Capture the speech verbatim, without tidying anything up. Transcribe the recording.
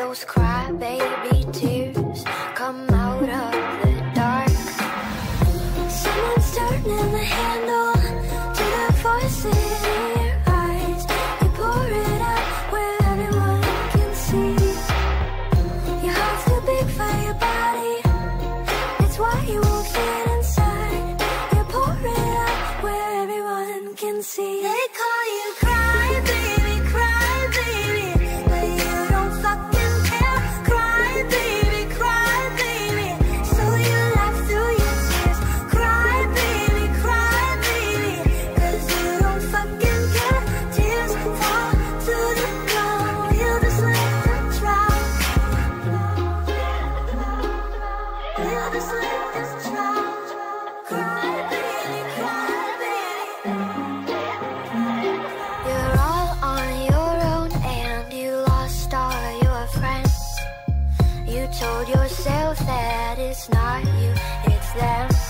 those crybaby tears come out of the dark. Someone's turning the handle to the voices in your eyes. You pour it out where everyone can see. Your heart's too big for your body, it's why you won't fit inside. You pour it out where everyone can see. They call you cry baby, cry baby, but you don't fucking care. Cry baby, cry baby, so you laugh through your tears. Cry baby, cry baby, cause you don't fucking care. Tears fall to the ground, we'll just let them drown. We'll just let them drown. Cry baby, cry baby. You're all on your own and you lost all your friends. You told yourself that it's not you, it's them.